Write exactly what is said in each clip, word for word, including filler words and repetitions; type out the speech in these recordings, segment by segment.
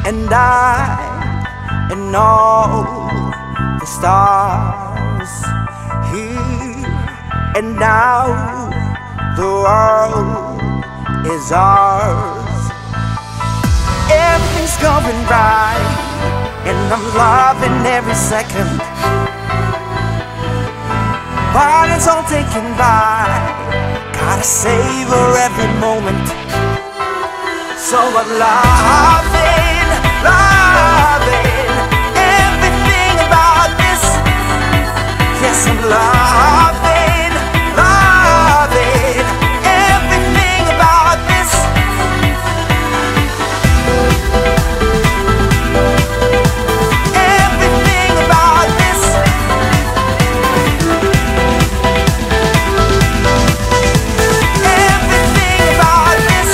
and I and all the stars here and now. The world is ours. Everything's going right, and I'm loving every second. But it's all taken by. Gotta savor every moment. So I'm loving, loving everything about this. Yes, I'm loving, loving everything about this. Everything about this. Everything about this.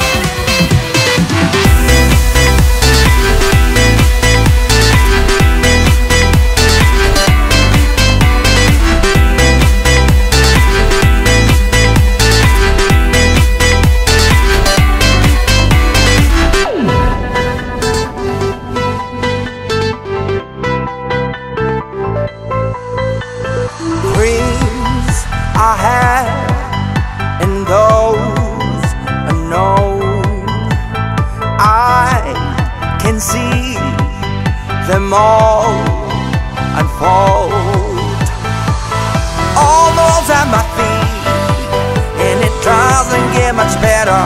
Dreams I had and those unknown, I can see them all unfold. Almost at my feet, and it doesn't get much better.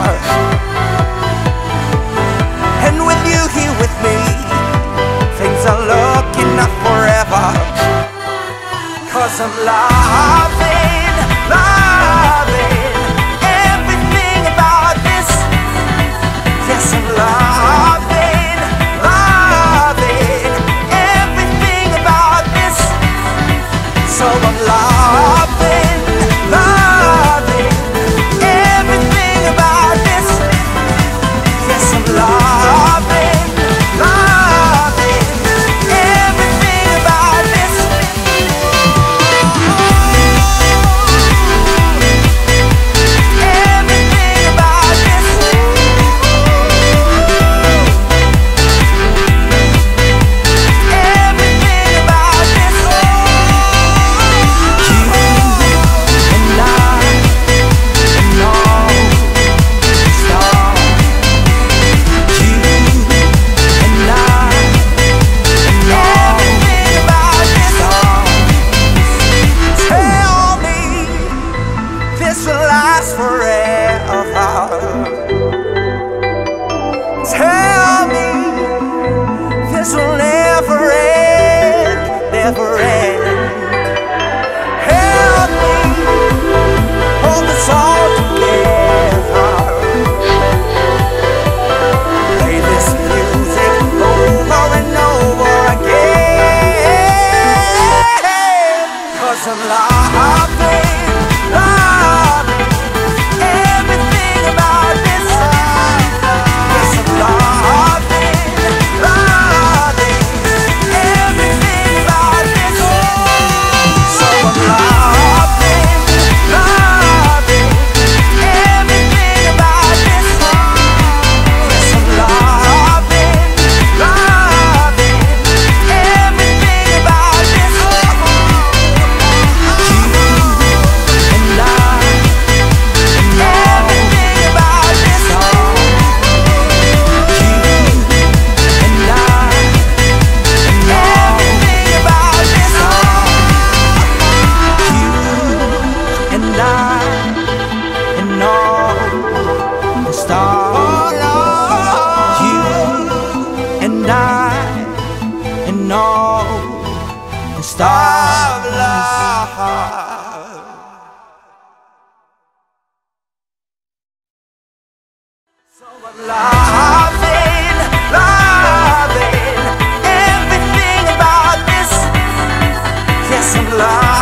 And with you here with me, things are looking up forever. Cause I'm loving, loving everything about this. Yes, I'm loving, loving everything about this. So I'm loving, loving everything about this. Yes, I'm loving, loving everything about this. Everything about this. Everything about this. You and I and all the stars. You and I and all the stars. Tell me this will last forever. Tell me this will never end, never end. Help me hold this all together. Play this music over and over again. Cause I'm loving, loving everything about this. Yes, I'm loving, loving everything about this. So I'm loving, loving everything about this. Yes, I'm loving, loving everything about this. You and I and everything about this. You and I and everything about this. You and I and all the stars. You and I and all the stars. So I'm loving, loving everything about this. Yes, I'm loving.